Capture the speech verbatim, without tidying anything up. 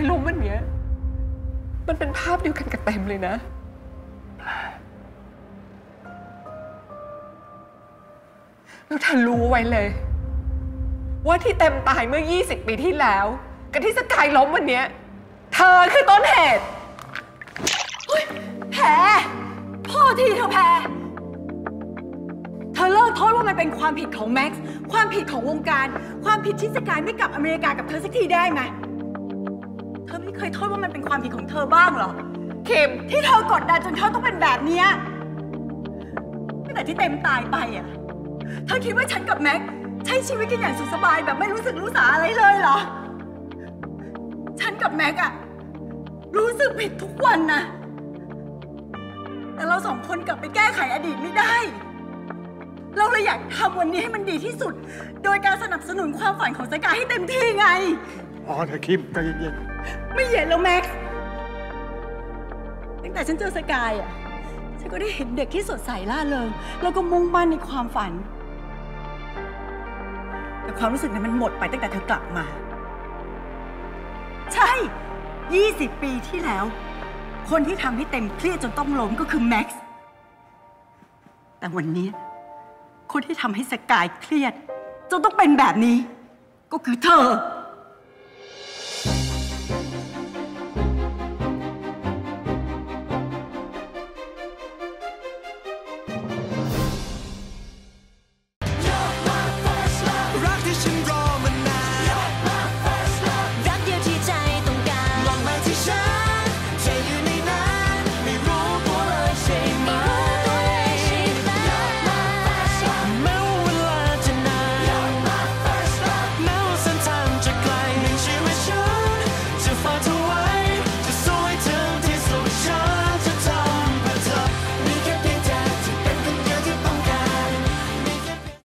ายล้มวันนี้มันเป็นภาพเดียวกันกับเต็มเลยนะแล้วเธอรู้ไว้เลยว่าที่เต็มตายเมื่อยี่สิบปีที่แล้วกับที่สกายล้มวันนี้เธอคือต้นเหตุแพรพ่อทีเธอแพรเธอเลิกโทษว่ามันเป็นความผิดของแม็กซ์ความผิดของวงการความผิดที่สกายไม่กลับอเมริกากับเธอสักทีได้ไหมเธอไม่เคยโทษว่ามันเป็นความผิดของเธอบ้างเหรอคิมที่เธอกดดันจนเธอต้องเป็นแบบนี้ตั้งแต่ที่เต็มตายไปอ่ะเธอคิดว่าฉันกับแม็กซ์ใช้ชีวิตกันอย่างสุขสบายแบบไม่รู้สึกรู้สาอะไรเลยเหรอฉันกับแม็กซ์อะรู้สึกผิดทุกวันนะแต่เราสองคนกลับไปแก้ไขอดีตไม่ได้เราเลยอยากทำวันนี้ให้มันดีที่สุดโดยการสนับสนุนความฝันของสกายให้เต็มที่ไงอ๋อเธอคิมใจเย็นๆไม่เย็นแล้วแม็กซ์ตั้งแต่ฉันเจอสกายอ่ะฉันก็ได้เห็นเด็กที่สดใสล่าเริงแล้วก็มุ่งมั่นในความฝันแต่ความรู้สึกนั้นมันหมดไปตั้งแต่เธอกลับมาใช่ยี่สิบปีที่แล้วคนที่ทำให้เต็มเครียดจนต้องล้มก็คือแม็กซ์แต่วันนี้คนที่ทำให้สกายเครียดจนต้องเป็นแบบนี้ก็คือเธอ